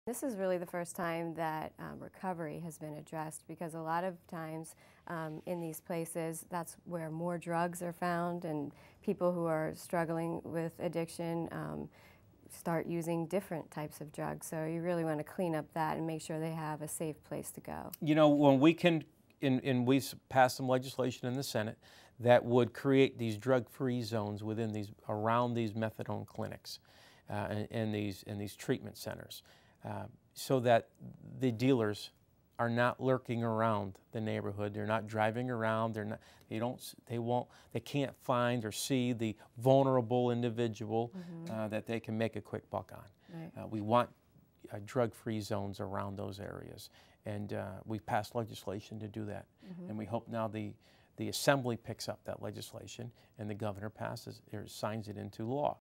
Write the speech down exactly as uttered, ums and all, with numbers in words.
This is really the first time that um, recovery has been addressed, because a lot of times um, in these places, that's where more drugs are found, and people who are struggling with addiction um, start using different types of drugs. So you really want to clean up that and make sure they have a safe place to go. You know, when we can, and, and we passed some legislation in the Senate that would create these drug-free zones within these, around these methadone clinics uh, and, and these and these treatment centers. Uh, so that the dealers are not lurking around the neighborhood. They're not driving around. They're not. They don't. They won't. They can't find or see the vulnerable individual mm-hmm. uh, that they can make a quick buck on. Right. Uh, we want uh, drug-free zones around those areas, and uh, we've passed legislation to do that. Mm-hmm. And we hope now the the Assembly picks up that legislation and the governor passes or signs it into law.